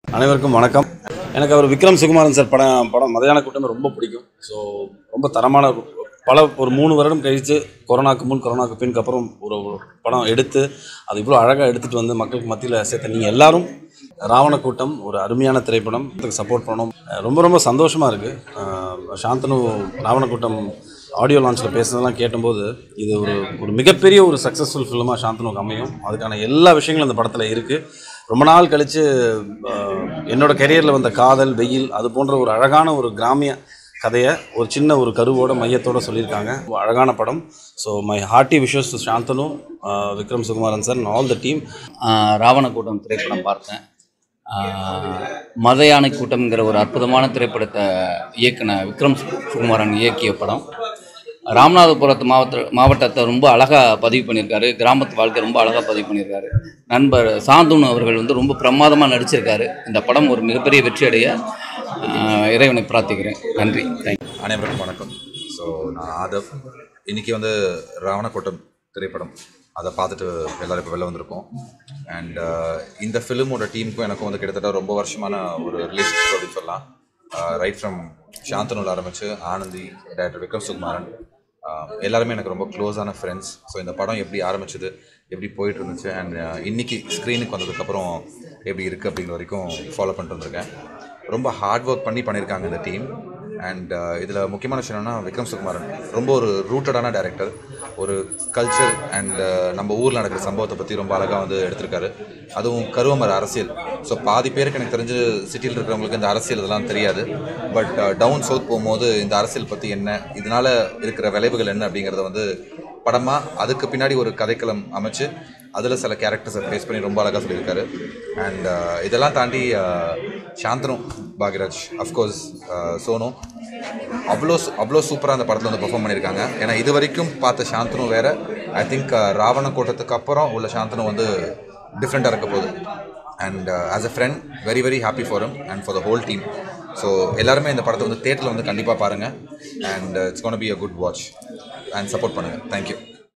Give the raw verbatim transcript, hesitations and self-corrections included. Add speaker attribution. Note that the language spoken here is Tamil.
Speaker 1: அனைவருக்கும் வணக்கம். எனக்கு அவர் விக்ரம் சுகுமாரன் சார் படம் படம் மதையான கூட்டம் ரொம்ப பிடிக்கும். ஸோ ரொம்ப தரமான பல ஒரு மூணு வருடம் கழித்து கொரோனாக்கு முன் கொரோனாக்கு பின்னுக்கு அப்புறம் ஒரு படம் எடுத்து அது இவ்வளோ அழகாக எடுத்துகிட்டு வந்து மக்களுக்கு மத்தியில் சேர்த்த நீங்கள் எல்லாரும் ராவண கூட்டம் ஒரு அருமையான திரைப்படம் அதுக்கு சப்போர்ட் பண்ணணும். ரொம்ப ரொம்ப சந்தோஷமாக இருக்குது. சாந்தனு ராவண கூட்டம் ஆடியோ லான்ச்சில் பேசுனதெல்லாம் கேட்டும்போது இது ஒரு ஒரு மிகப்பெரிய ஒரு சக்ஸஸ்ஃபுல் ஃபிலிமாக சாந்தனுக்கு அமையும். அதுக்கான எல்லா விஷயங்களும் அந்த படத்தில் இருக்குது. ரொம்ப நாள் கழித்து என்னோடய கெரியரில் வந்த காதல் வெயில் அது போன்ற ஒரு அழகான ஒரு கிராமிய கதையை ஒரு சின்ன ஒரு கருவோட மையத்தோடு சொல்லியிருக்காங்க. அழகான படம். So my hearty wishes to Shanthanu, Vikram Sukumaran sir and all the team.
Speaker 2: Raavana Koottam திரைப்படம் பார்த்தேன். மத யானை கூட்டம்ங்கிற ஒரு அற்புதமான திரைப்படத்தை இயக்குன விக்ரம் சுகுமாரன் இயக்கிய படம். ராமநாதபுரத்து மாவட்ட மாவட்டத்தை ரொம்ப அழகாக பதிவு பண்ணியிருக்காரு. கிராமத்து வாழ்க்கை ரொம்ப அழகாக பதிவு பண்ணியிருக்காரு. நண்பர் சாந்தனு அவர்கள் வந்து ரொம்ப பிரமாதமாக நடிச்சிருக்காரு. இந்த படம் ஒரு மிகப்பெரிய வெற்றி அடைய இறைவனை பிரார்த்திக்கிறேன். நன்றி. தேங்க்யூ.
Speaker 3: அனைவருக்கும் வணக்கம். ஸோ நான் ஆதவ். இன்றைக்கி வந்து ராவண கூட்டம் திரைப்படம் அதை பார்த்துட்டு எல்லோரும் இப்போ வெளில வந்திருக்கோம். அண்ட் இந்த ஃபிலிமோட டீமுக்கும் எனக்கும் வந்து கிட்டத்தட்ட ரொம்ப வருஷமான ஒரு ரிலேஷன்ஷிப் அப்படின்னு சொல்லலாம். ரைட் ஃப்ரம் சாந்தனுவில் ஆரம்பித்து ஆனந்தி, டைரக்டர் விக்ரம் சுகுமாரன் எல்லாருமே எனக்கு ரொம்ப க்ளோஸான ஃப்ரெண்ட்ஸ். ஸோ இந்த படம் எப்படி ஆரம்பிச்சது, எப்படி போயிட்டு இருந்துச்சு, அண்ட் இன்றைக்கி ஸ்க்ரீனுக்கு வந்ததுக்கப்புறம் எப்படி இருக்குது அப்படிங்கிற வரைக்கும் ஃபாலோ பண்ணிட்டு வந்திருக்கேன். ரொம்ப ஹார்ட் ஒர்க் பண்ணி பண்ணியிருக்காங்க இந்த டீம். அண்ட் இதில் முக்கியமான விஷயம் என்னென்னா விக்ரம் சுகுமாரன் ரொம்ப ஒரு ரூட்டடான டைரக்டர். ஒரு கல்ச்சர் அண்ட் நம்ம ஊரில் நடக்கிற சம்பவத்தை பற்றி ரொம்ப அழகாக வந்து எடுத்திருக்காரு. அதுவும் கருவமர அரசியல். ஸோ பாதி பேருக்கு எனக்கு தெரிஞ்சு சிட்டியில் இருக்கிறவங்களுக்கு இந்த அரசியல் இதெல்லாம் தெரியாது. பட் டவுன் சவுத் போகும்போது இந்த அரசியல் பற்றி என்ன, இதனால் இருக்கிற விளைவுகள் என்ன அப்படிங்கிறத வந்து படமாக அதுக்கு பின்னாடி ஒரு கதைக்களம் அமைச்சு அதில் சில கேரக்டர்ஸை ஃபேஸ் பண்ணி ரொம்ப அழகாக சொல்லியிருக்காரு. அண்ட் இதெல்லாம் தாண்டி சாந்தனு, பாக்யராஜ், அஃப்கோர்ஸ் சோனு அவ்வளோ அவ்வளோ சூப்பராக அந்த படத்தில் வந்து பெர்ஃபார்ம் பண்ணியிருக்காங்க. ஏன்னா இது வரைக்கும் பார்த்த சாந்தனு வேறு. ஐ திங்க் ராவண கூட்டத்துக்கு அப்புறம் உள்ள சாந்தனு வந்து டிஃப்ரெண்ட்டாக இருக்க போகுது. And as a friend very very happy for him and for the whole team. So எல்லாருமே இந்த படத்தை வந்து தேட்டரில் வந்து கண்டிப்பாக பாருங்கள். And it's gonna be a good watch and support பண்ணுங்கள். தேங்க்யூ.